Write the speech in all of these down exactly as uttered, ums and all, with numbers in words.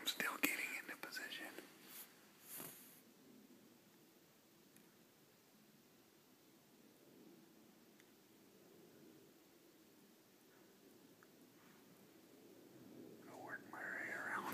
still getting into position. I'll work my way around.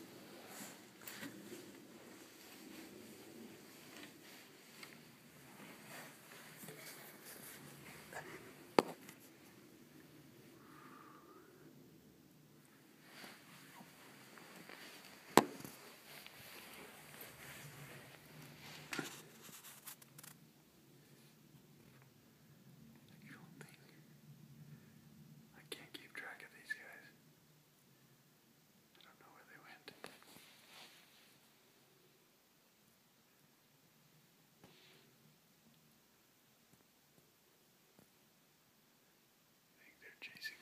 I can't keep track of these guys. I don't know where they went. I think they're chasing